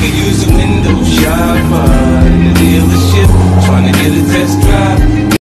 could use a window shopper in the dealership, trying to get a test drive.